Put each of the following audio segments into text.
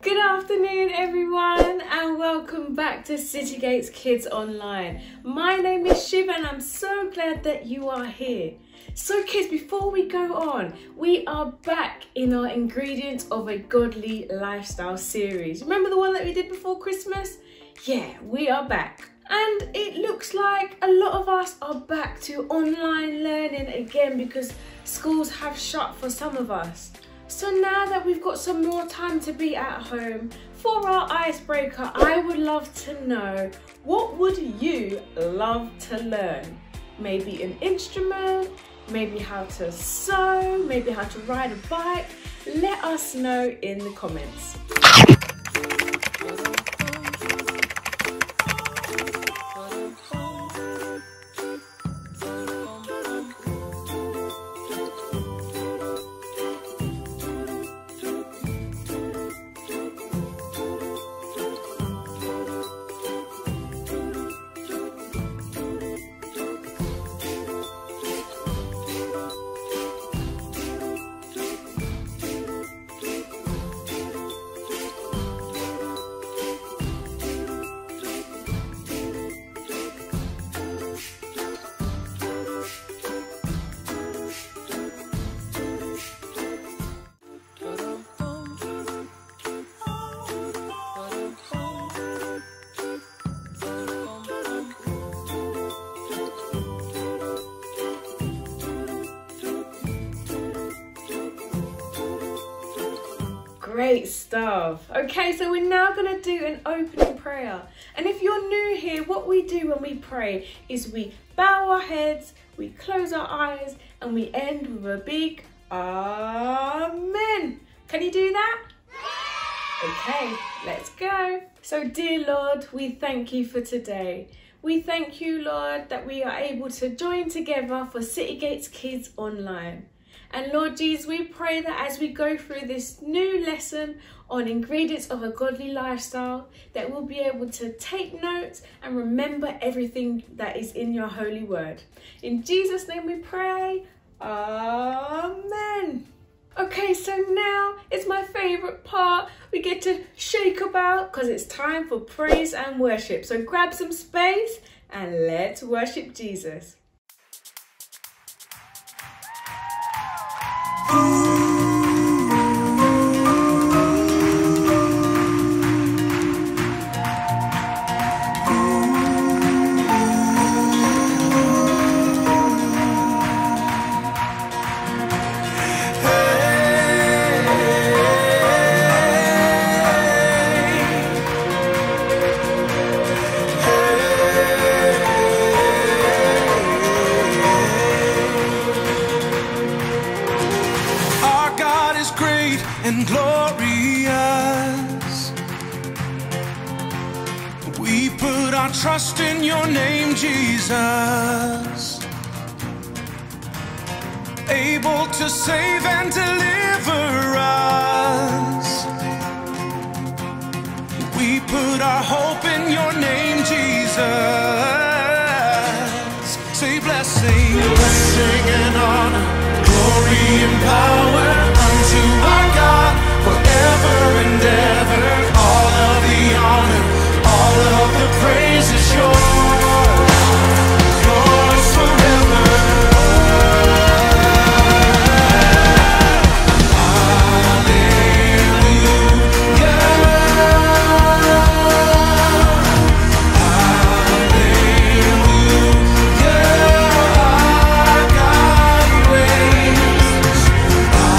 Good afternoon everyone and welcome back to City Gates Kids Online. My name is Shiv and I'm so glad that you are here. So kids, before we go on, we are back in our Ingredients of a Godly Lifestyle series. Remember the one that we did before Christmas? Yeah, we are back. And it looks like a lot of us are back to online learning again because schools have shut for some of us. So now that we've got some more time to be at home, for our icebreaker, I would love to know, what would you love to learn? Maybe an instrument, maybe how to sew, maybe how to ride a bike. Let us know in the comments. Great stuff. Okay, so we're now going to do an opening prayer. And if you're new here, what we do when we pray is we bow our heads, we close our eyes, and we end with a big Amen. Can you do that? Okay, let's go. So dear Lord, we thank you for today. We thank you, Lord, that we are able to join together for City Gates Kids Online. And Lord Jesus, we pray that as we go through this new lesson on ingredients of a godly lifestyle, that we'll be able to take notes and remember everything that is in your holy word. In Jesus' name we pray, Amen. Okay, so now it's my favourite part. We get to shake about because it's time for praise and worship. So grab some space and let's worship Jesus. And glorious, we put our trust in your name, Jesus, able to save and deliver us. We put our hope in your name, Jesus. Say blessing, blessing and honor, glory and power unto our God forever and ever. All of the honor, all of the praise is yours, yours forever. Hallelujah, hallelujah, our God reigns.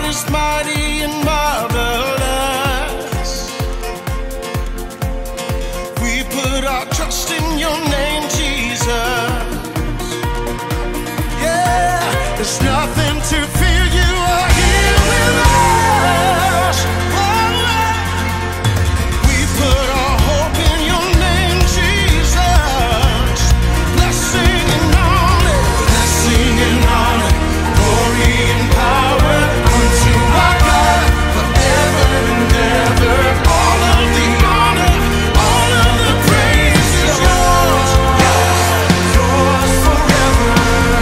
is mighty and marvelous. We put our trust in your name, Jesus. Yeah, there's nothing to fear. You are here with us. Oh, we put our hope in your name, Jesus. Blessing and honor, glory and power unto our God forever and ever. All of the honor, all of the praise is yours, yours, yours forever.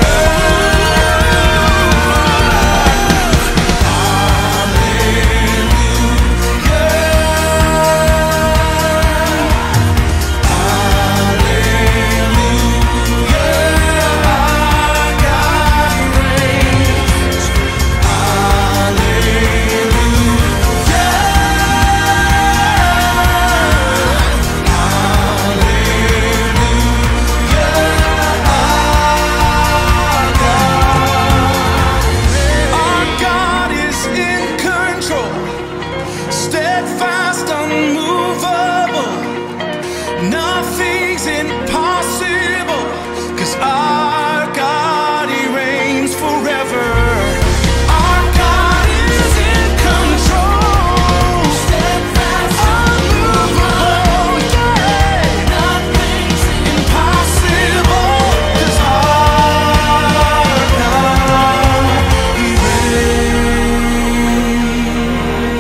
Steadfast, unmovable, nothing's impossible, 'cause our God, He reigns forever. Our God is in control. Steadfast, unmovable, yeah. Nothing's impossible, 'cause our God, He reigns.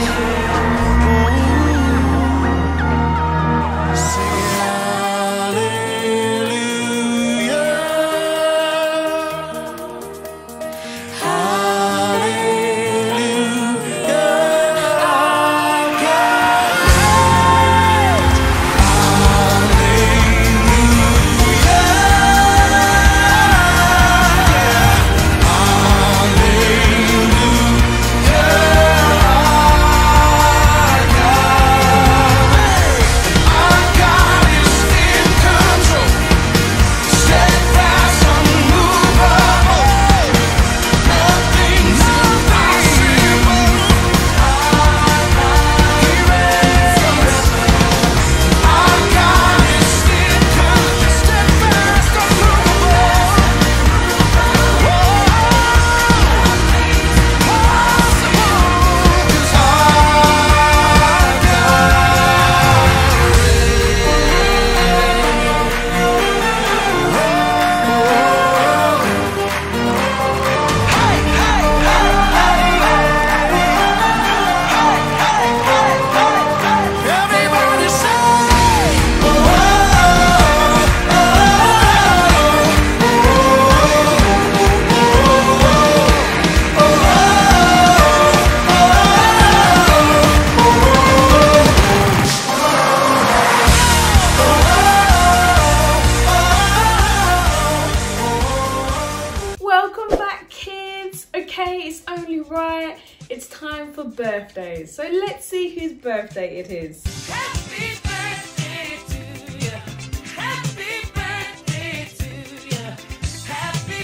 It's only right. It's time for birthdays. So let's see whose birthday it is. Happy birthday to you. Happy birthday to you. Happy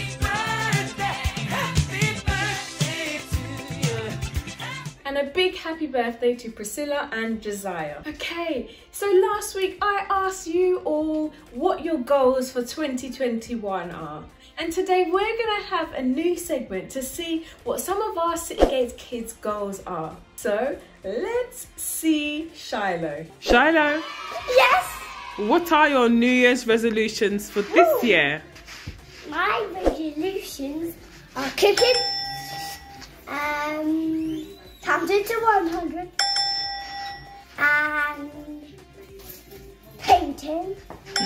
birthday to you. And a big happy birthday to Priscilla and Josiah. Okay, so last week I asked you all what your goals for 2021 are. And today we're gonna have a new segment to see what some of our City Gates kids' goals are. So let's see Shiloh. Shiloh, Yes, what are your New Year's resolutions for this year? my resolutions are cooking, counting to 100, and painting.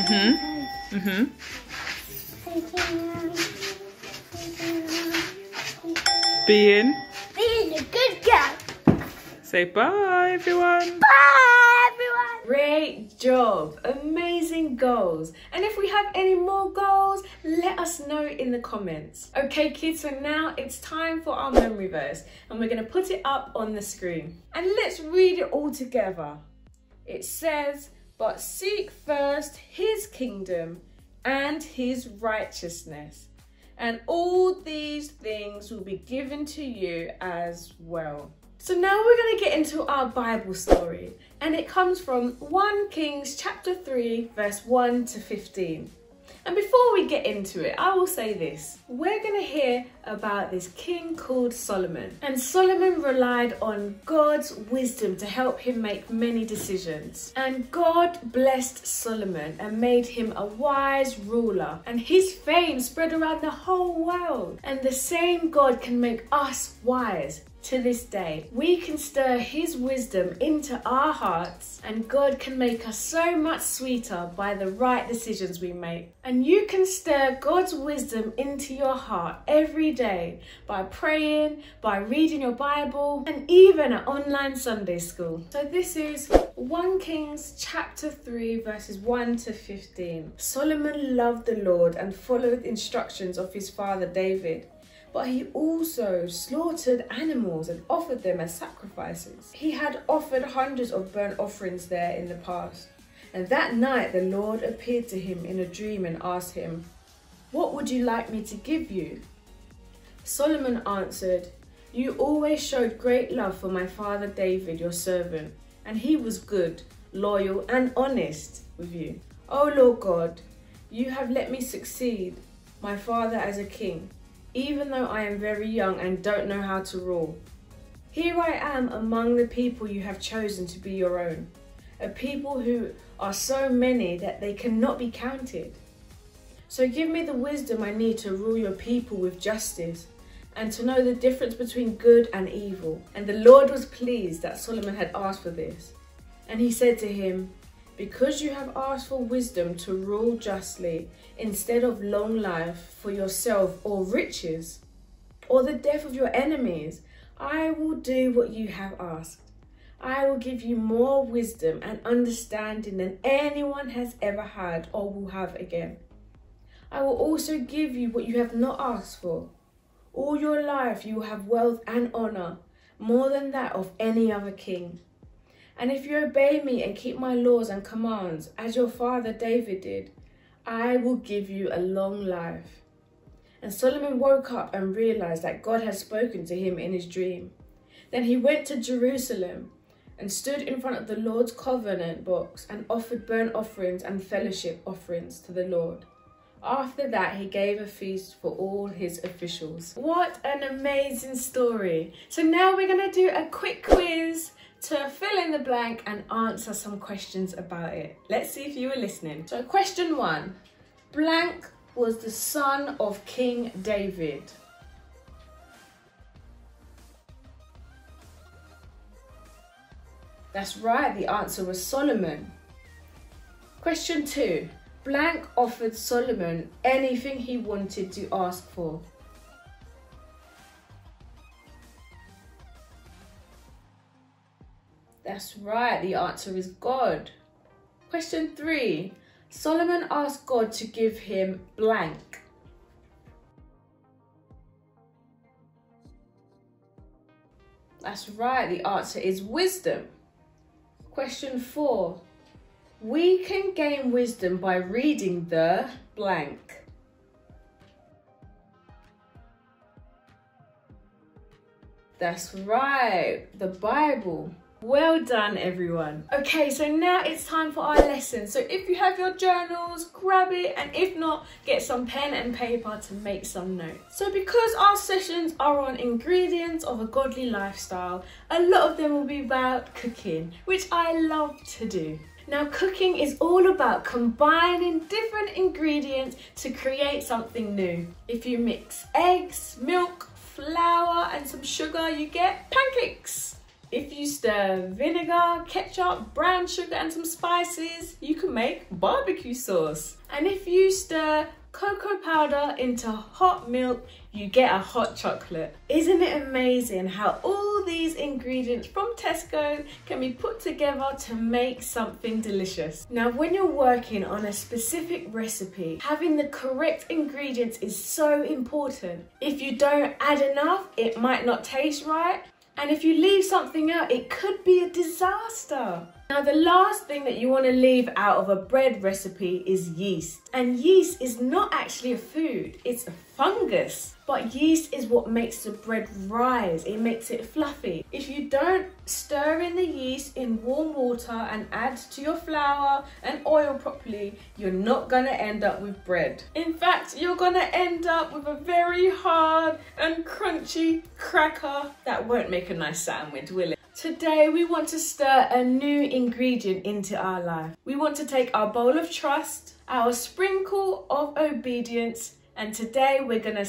Being. Being a good girl. Say bye, everyone. Bye, everyone. Great job, amazing goals. And if we have any more goals, let us know in the comments. Okay kids, so now it's time for our memory verse and we're gonna put it up on the screen. And let's read it all together. It says, but seek first his kingdom and his righteousness, and all these things will be given to you as well. So now we're going to get into our Bible story, and it comes from 1 Kings chapter 3 verse 1 to 15. And before we get into it, I will say this. We're going to hear about this king called Solomon. And Solomon relied on God's wisdom to help him make many decisions. And God blessed Solomon and made him a wise ruler. And his fame spread around the whole world. And the same God can make us wise. To this day, we can stir his wisdom into our hearts, and God can make us so much sweeter by the right decisions we make. And you can stir God's wisdom into your heart every day by praying, by reading your Bible, and even at online Sunday school. So this is 1 Kings chapter 3 verses 1 to 15. Solomon loved the Lord and followed instructions of his father David. But he also slaughtered animals and offered them as sacrifices. He had offered hundreds of burnt offerings there in the past. And that night the Lord appeared to him in a dream and asked him, "What would you like me to give you?" Solomon answered, "You always showed great love for my father David, your servant, and he was good, loyal, and honest with you. O Lord God, you have let me succeed my father as a king, even though I am very young and don't know how to rule. Here I am among the people you have chosen to be your own, a people who are so many that they cannot be counted. So give me the wisdom I need to rule your people with justice and to know the difference between good and evil." And the Lord was pleased that Solomon had asked for this. And he said to him, "Because you have asked for wisdom to rule justly instead of long life for yourself or riches or the death of your enemies, I will do what you have asked. I will give you more wisdom and understanding than anyone has ever had or will have again. I will also give you what you have not asked for. All your life you will have wealth and honor, more than that of any other king. And if you obey me and keep my laws and commands, as your father David did, I will give you a long life." And Solomon woke up and realized that God had spoken to him in his dream. Then he went to Jerusalem and stood in front of the Lord's covenant box and offered burnt offerings and fellowship offerings to the Lord. After that, he gave a feast for all his officials. What an amazing story. So now we're going to do a quick quiz to fill in the blank and answer some questions about it. Let's see if you were listening. So question 1. Blank was the son of King David. That's right, the answer was Solomon. Question 2. Blank offered Solomon anything he wanted to ask for. That's right, the answer is God. Question 3. Solomon asked God to give him blank. That's right, the answer is wisdom. Question 4. We can gain wisdom by reading the blank. That's right, the Bible. Well done, everyone. Okay, so now it's time for our lesson. So if you have your journals, grab it, and if not, get some pen and paper to make some notes. So because our sessions are on ingredients of a godly lifestyle, a lot of them will be about cooking, which I love to do. Now, cooking is all about combining different ingredients to create something new. If you mix eggs, milk, flour, and some sugar, you get pancakes. If you stir vinegar, ketchup, brown sugar and some spices, you can make barbecue sauce. And if you stir cocoa powder into hot milk, you get a hot chocolate. Isn't it amazing how all these ingredients from Tesco can be put together to make something delicious? Now, when you're working on a specific recipe, having the correct ingredients is so important. If you don't add enough, it might not taste right. And if you leave something out, it could be a disaster. Now, the last thing that you want to leave out of a bread recipe is yeast. And yeast is not actually a food, it's a fungus. But yeast is what makes the bread rise, it makes it fluffy. If you don't stir in the yeast in warm water and add to your flour and oil properly, you're not gonna end up with bread. In fact, you're gonna end up with a very hard and crunchy cracker that won't make a nice sandwich, will it? Today we want to stir a new ingredient into our life. We want to take our bowl of trust, our sprinkle of obedience, and today we're gonna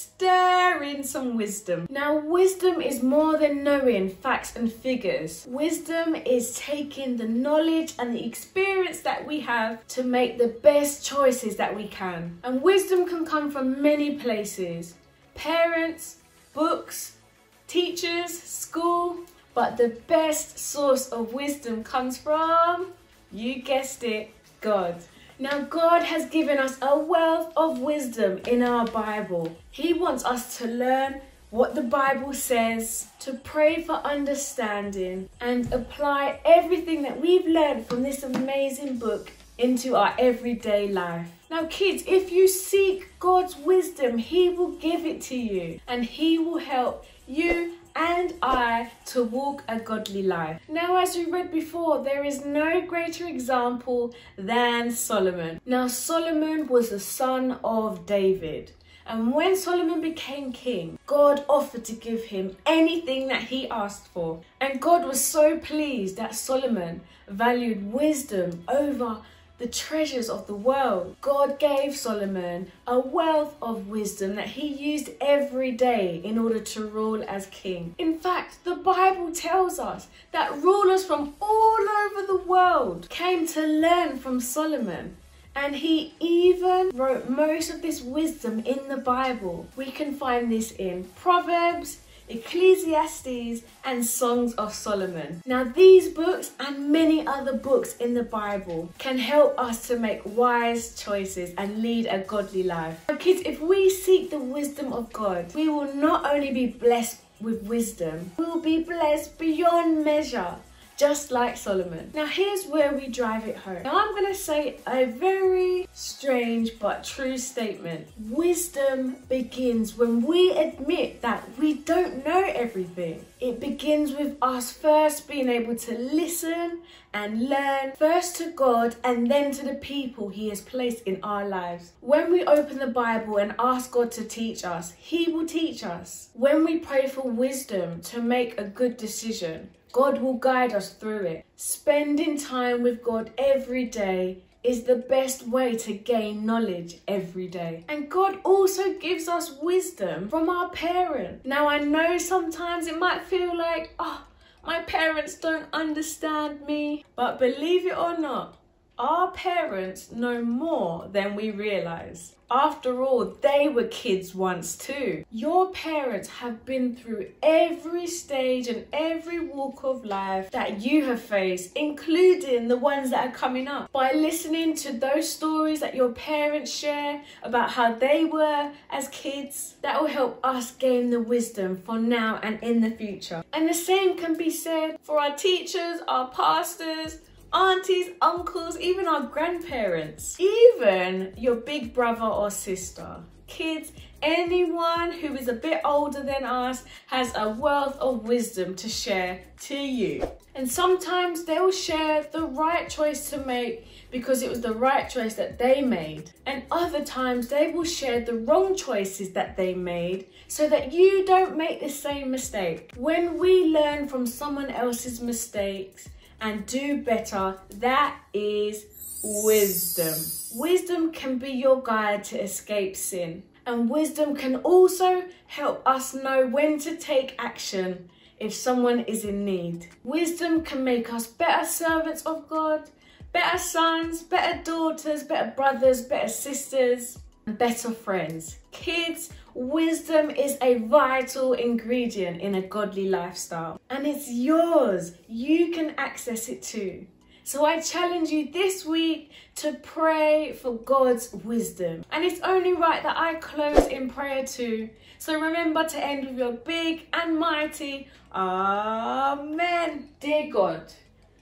stir in some wisdom. Now, wisdom is more than knowing facts and figures. Wisdom is taking the knowledge and the experience that we have to make the best choices that we can. And wisdom can come from many places. Parents, books, teachers, school. But the best source of wisdom comes from, you guessed it, God. Now, God has given us a wealth of wisdom in our Bible. He wants us to learn what the Bible says, to pray for understanding, and apply everything that we've learned from this amazing book into our everyday life. Now, kids, if you seek God's wisdom, He will give it to you, and He will help you and I to walk a godly life. Now, as we read before, there is no greater example than Solomon. Now, Solomon was the son of David. And when Solomon became king, God offered to give him anything that he asked for. And God was so pleased that Solomon valued wisdom over the treasures of the world. God gave Solomon a wealth of wisdom that he used every day in order to rule as king. In fact, the Bible tells us that rulers from all over the world came to learn from Solomon. And he even wrote most of this wisdom in the Bible. We can find this in Proverbs, Ecclesiastes, and Songs of Solomon. Now, these books and many other books in the Bible can help us to make wise choices and lead a godly life. Now, kids, if we seek the wisdom of God, we will not only be blessed with wisdom, we will be blessed beyond measure, just like Solomon. Now, here's where we drive it home. Now, I'm going to say a very strange but true statement. Wisdom begins when we admit that we don't know everything. It begins with us first being able to listen and learn, first to God and then to the people He has placed in our lives. When we open the Bible and ask God to teach us, He will teach us. When we pray for wisdom to make a good decision, God will guide us through it. Spending time with God every day is the best way to gain knowledge every day. And God also gives us wisdom from our parents. Now, I know sometimes it might feel like, oh, my parents don't understand me. But believe it or not, our parents know more than we realise. After all, they were kids once too. Your parents have been through every stage and every walk of life that you have faced, including the ones that are coming up. By listening to those stories that your parents share about how they were as kids, that will help us gain the wisdom for now and in the future. And the same can be said for our teachers, our pastors, aunties, uncles, even our grandparents, even your big brother or sister. Kids, anyone who is a bit older than us has a wealth of wisdom to share to you. And sometimes they'll share the right choice to make because it was the right choice that they made. And other times they will share the wrong choices that they made so that you don't make the same mistake. When we learn from someone else's mistakes and do better, that is wisdom. Wisdom can be your guide to escape sin. And wisdom can also help us know when to take action if someone is in need. Wisdom can make us better servants of God, better sons, better daughters, better brothers, better sisters, and better friends. Kids, wisdom is a vital ingredient in a godly lifestyle, and it's yours. You can access it too. So I challenge you this week to pray for God's wisdom. And it's only right that I close in prayer too. So remember to end with your big and mighty Amen. Dear God,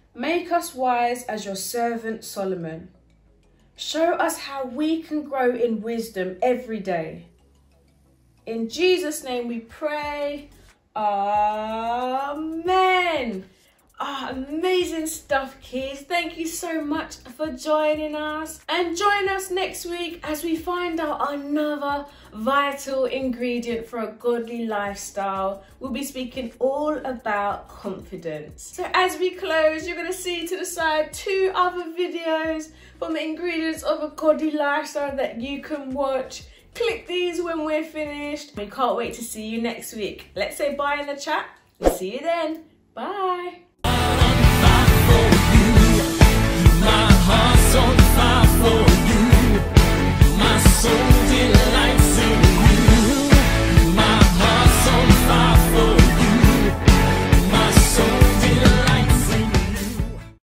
Make us wise as your servant Solomon. Show us how we can grow in wisdom every day. In Jesus' name we pray. Amen. Amazing stuff, kids. Thank you so much for joining us. And join us next week as we find out another vital ingredient for a godly lifestyle. We'll be speaking all about confidence. So as we close, you're going to see to the side 2 other videos from the ingredients of a godly lifestyle that you can watch. Click these when we're finished. We can't wait to see you next week. Let's say bye in the chat. We'll see you then. Bye. My heart's on fire for you, my soul.